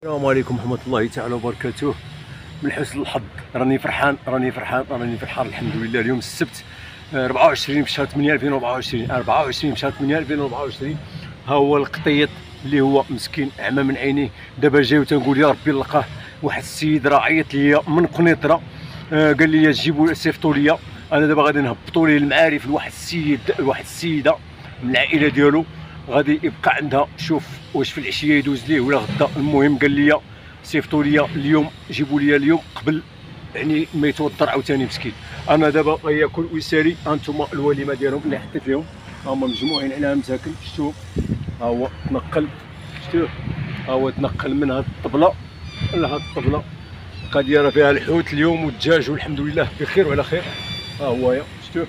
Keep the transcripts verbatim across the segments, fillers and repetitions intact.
السلام عليكم ورحمة الله تعالى وبركاته. من حسن الحظ راني فرحان راني فرحان راني فرحان الحمد لله. اليوم السبت أربعة وعشرين في شهر ثمانية ألفين وأربعة وعشرين أربعة وعشرين في شهر ثمانية ألفين وأربعة وعشرين. ها هو القطيط اللي هو مسكين عمى من عينيه. دابا جاي وتنقول يا ربي نلقاه. واحد السيد راه عيط ليا من قنيطره، آه قال لي جيبوا صيفطوا ليا. انا دابا غادي نهبطوا ليه المعارف لواحد السيد لواحد السيده من العائله ديالو، غادي يبقى عندها شوف واش في العشيه يدوز ليه ولا غدا. المهم قال لي صيفطوا لي اليوم، جيبوا لي اليوم قبل يعني ما يتوتر عاوتاني مسكين. انا دابا غياكل ويسالي. هانتوما الوليمه ديالهم اللي حطيت لهم، هما مجموعين عليها مساكن. شفتوا ها هو تنقل، شفتوه ها هو تنقل من هاد الطبله لهاد الطبله. القضيه راه فيها الحوت اليوم والدجاج والحمد لله بخير وعلى خير. ها هو يا شفتوه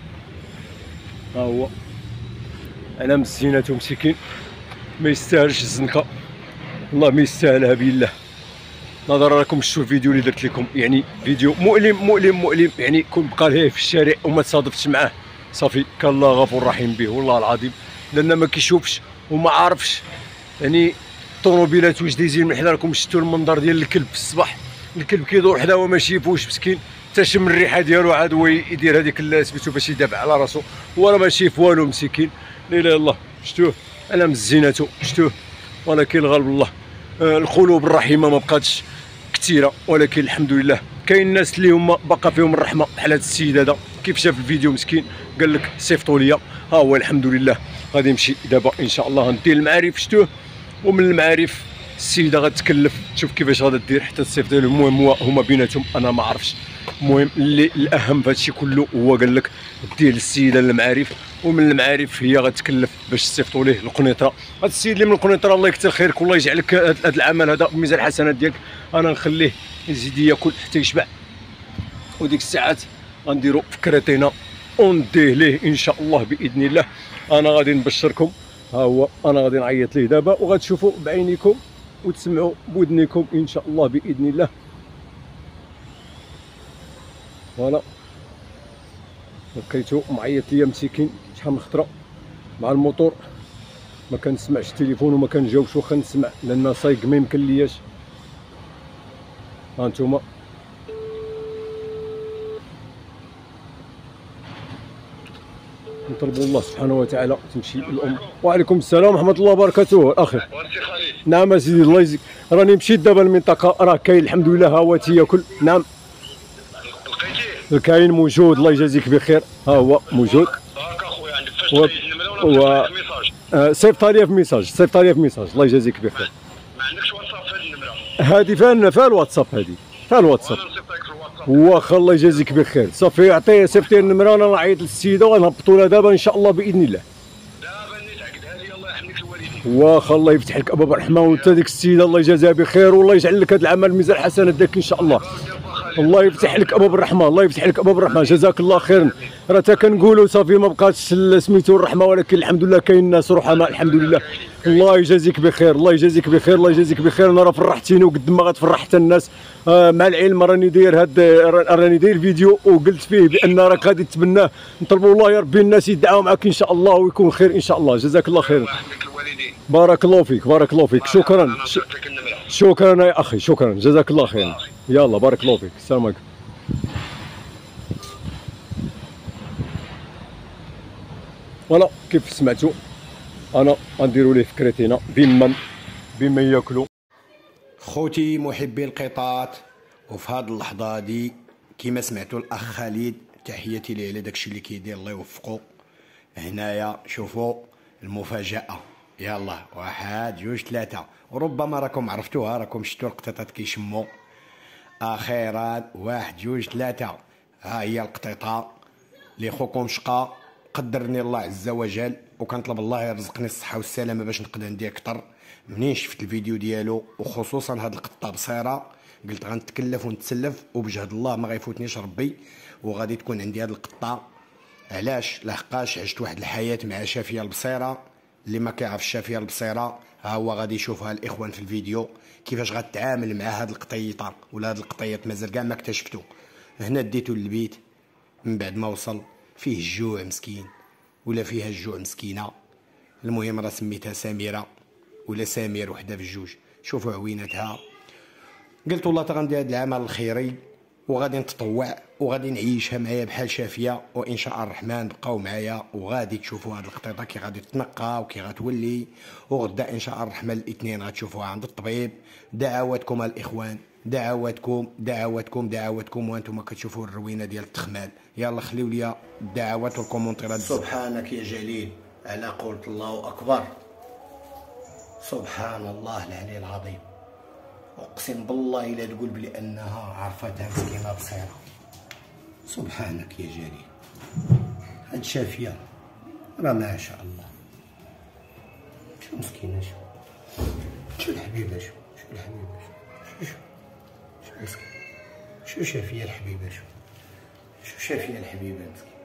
ها هو على مسيناتو مسكين، ما يستاهلش الزنقه والله، ما يستاهلها بالله. نظرا راكم شفتوا الفيديو اللي درت لكم، يعني فيديو مؤلم مؤلم مؤلم. يعني كون بقى ليه في الشارع وما تصادفتش معاه صافي كان الله غفور رحيم به والله العظيم، لان ما كيشوفش وما عارفش. يعني الطوموبيلات واش دايزين من حدا، راكم شفتوا المنظر ديال الكلب في الصباح، الكلب كيدور حدا وما شيفوش مسكين، تشم الريحه ديالو عاد هو يدير هذيك سميتو باش يدافع على راسو، ولا ما شيف والو مسكين. لا اله الا الله. شفتوه على مزيناتو شفتوه. ولكن الغالب الله، آه القلوب الرحيمه ما بقاتش كثيره، ولكن الحمد لله كاين الناس اللي هما باقا فيهم الرحمه بحال هذا السيد هذا كيف شاف الفيديو مسكين قال لك صيفطوا ليا. ها هو الحمد لله غادي نمشي دابا ان شاء الله ندير المعارف. شفتوه ومن المعارف السيده غتكلف تشوف كيفاش غادا دير حتى تصيفط له. المهم هو هما بيناتهم انا ما عرفتش. المهم اللي الاهم في هادشي كله هو قال لك دير للسيده المعارف، ومن المعارف هي غتكلف باش تصيفطوا ليه القنيطره. هذا السيد اللي من القنيطره الله يكثر خيرك والله يجعلك هذا العمل هذا بميزان الحسنات ديالك. انا نخليه يزيد ياكل حتى يشبع، وديك الساعات غنديروا فكرتنا ونديه ليه ان شاء الله باذن الله. انا غادي نبشركم، ها هو انا غادي نعيط ليه دابا وغتشوفوا بعينيكم وتسمعوا بودنيكم ان شاء الله باذن الله. فوالا لقيتو معيط ليا مسكين شحال من خطره مع الموتور، ما كنسمعش التليفون وما كنجاوبش، واخا نسمع لان صايق ما يمكن لياش. ها انتوما نطلبوا الله سبحانه وتعالى تمشي الام. وعليكم السلام ورحمه الله وبركاته. الاخي نعم اسيدي الله يجزيك. راني مشيت دابا المنطقه راه كاين الحمد لله، ها هو تياكل. نعم الكاين موجود الله يجازيك بخير، ها هو موجود. هاك اخويا عندك فاش و... تلقيت النمره ولا في ميساج؟ آه صيفط لي في ميساج، صيفط لي في ميساج الله يجازيك بخير. ما عندكش واتساب في هذه النمره؟ هذه فين فين الواتساب، هذه فين الواتساب. انا نصيفط لك في الواتساب. واخا الله يجازيك بخير صافي عطيه صيفطي النمره. انا نعيط للسيده وغنهبطوا لها دابا ان شاء الله باذن الله. دابا نيت عقدها لي الله يحميك الوالدين. واخا الله يفتح لك ابواب الرحمه، وانت ديك السيده الله يجازيها بخير والله يجعل لك هذا العمل ميزان الحسنات ديالك ان شاء الله. الله يفتح لك ابواب الرحمه، الله يفتح لك ابواب الرحمه، جزاك الله خيرا. راه تا كنقولوا صافي ما بقاتش سميتو الرحمه، ولكن الحمد لله كاين الناس رحماء الحمد لله. الله يجازيك بخير الله يجازيك بخير الله يجازيك بخير. انا راه فرحتيني وقد ما غتفرح حتى الناس. آه مع العلم راني داير هاد راني داير فيديو وقلت فيه بان راك غادي تتبناه. نطلبوا الله يا ربي الناس يدعوا معك ان شاء الله ويكون خير ان شاء الله. جزاك الله خيرا. بارك الله فيك بارك الله فيك. شكرا شكرا يا اخي شكرا جزاك الله خيرا. يلا بارك الله فيك. السلام عليكم. فوالا كيف سمعتوا انا غنديروا ليه فكرتنا بمن بما ياكلوا. خوتي محبي القطاط، وفي هذه اللحظه هذه كما سمعتوا الاخ خالد تحياتي ليه على داكشي اللي كيدير الله يوفقه. هنايا شوفوا المفاجاه، يلا واحد جوج ثلاثه، وربما راكم عرفتوها راكم شفتوا القطيطات كيشموا. اخيرا واحد جوج ثلاثه، ها هي القطيطه اللي خوكم شقا قدرني الله عز وجل، وكنطلب الله يرزقني الصحه والسلامه باش نقدر ندير اكثر. منين شفت الفيديو ديالو وخصوصا هاد القطه بصيره قلت غنتكلف ونتسلف، وبجهد الله ما غيفوتنيش ربي وغادي تكون عندي هاد القطه. علاش؟ لحقاش عشت واحد الحياه مع شافيه البصيره. اللي ما كيعرفش شافيه البصيره ها هو غادي يشوفها الاخوان في الفيديو كيفاش غتعامل مع هاد القطيطه ولا هاد القطيط مازال كاع ما اكتشفتو. هنا ديتو للبيت من بعد ما وصل فيه الجوع مسكين ولا فيها الجوع مسكينه. المهم راه سميتها سميره ولا سمير وحده في الجوج. شوفوا عوينتها. قلت والله غندير هذا العمل الخيري وغادي نتطوع وغادي نعيشها معايا بحال شافيه، وان شاء الرحمن بقاو معايا وغادي تشوفوا هاد القطيطه كي غادي تنقى وكي غتولي. وغدا ان شاء الرحمن الاثنين غتشوفوها عند الطبيب. دعواتكم الاخوان، دعواتكم دعواتكم دعواتكم وانتم كتشوفوا الروينه ديال التخمال. يلا خليو لي الدعوات والكومونتيرات. سبحانك يا جليل على قولت الله اكبر. سبحان الله العلي العظيم. اقسم بالله الا تقول بلي انها عرفتها مسكينه بصيره. سبحانك يا جليل. هاد شافيه راه ما شاء الله. شو مسكينه، شو شو الحبيبه، شو شو الحبيبه، شو شو شو مسكينه، شو شافيه الحبيبه، شو شو شافيه الحبيبه مسكينه.